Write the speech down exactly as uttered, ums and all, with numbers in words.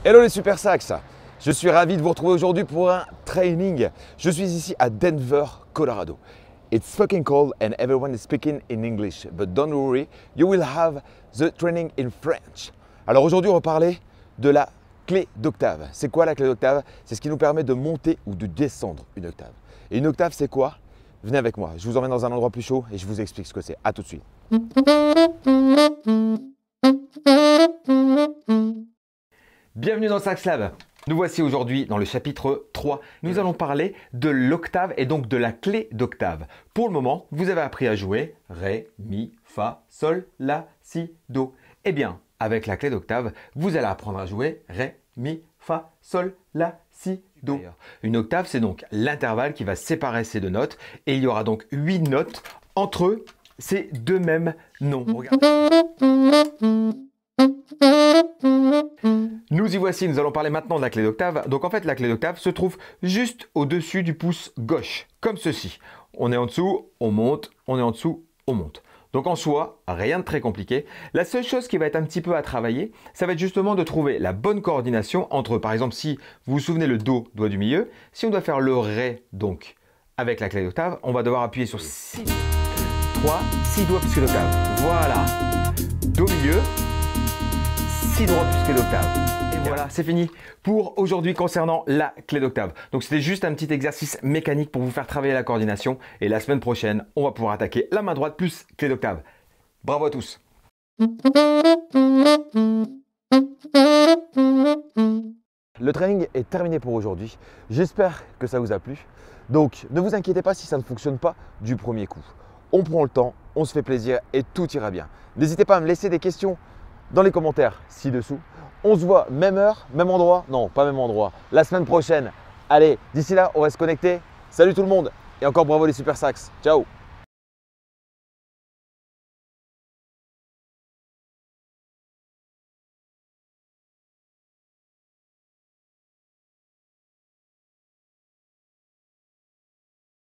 Hello les super sax, je suis ravi de vous retrouver aujourd'hui pour un training. Je suis ici à Denver, Colorado. It's fucking cold and everyone is speaking in English, but don't worry, you will have the training in French. Alors aujourd'hui on va parler de la clé d'octave. C'est quoi la clé d'octave? C'est ce qui nous permet de monter ou de descendre une octave. Et une octave c'est quoi? Venez avec moi, je vous emmène dans un endroit plus chaud et je vous explique ce que c'est. A tout de suite. Bienvenue dans Sax Lab. Nous voici aujourd'hui dans le chapitre trois. Nous allons parler de l'octave et donc de la clé d'octave. Pour le moment, vous avez appris à jouer Ré, Mi, Fa, Sol, La, Si, Do. Eh bien, avec la clé d'octave, vous allez apprendre à jouer Ré, Mi, Fa, Sol, La, Si, Do. Une octave, c'est donc l'intervalle qui va séparer ces deux notes et il y aura donc huit notes entre ces deux mêmes noms. Regardez. Nous y voici, nous allons parler maintenant de la clé d'octave. Donc en fait, la clé d'octave se trouve juste au-dessus du pouce gauche, comme ceci. On est en dessous, on monte, on est en dessous, on monte. Donc en soi, rien de très compliqué. La seule chose qui va être un petit peu à travailler, ça va être justement de trouver la bonne coordination entre, par exemple, si vous vous souvenez le Do, doigt du milieu, si on doit faire le Ré, donc avec la clé d'octave, on va devoir appuyer sur six, trois, six doigts plus clé d'octave. Voilà. Do milieu, six doigts plus clé d'octave. Et voilà, c'est fini pour aujourd'hui concernant la clé d'octave. Donc c'était juste un petit exercice mécanique pour vous faire travailler la coordination. Et la semaine prochaine, on va pouvoir attaquer la main droite plus clé d'octave. Bravo à tous. Le training est terminé pour aujourd'hui. J'espère que ça vous a plu. Donc ne vous inquiétez pas si ça ne fonctionne pas du premier coup. On prend le temps, on se fait plaisir et tout ira bien. N'hésitez pas à me laisser des questions dans les commentaires ci-dessous. On se voit même heure, même endroit. Non, pas même endroit. La semaine prochaine. Allez, d'ici là, on va se connecter. Salut tout le monde et encore bravo les super sax. Ciao.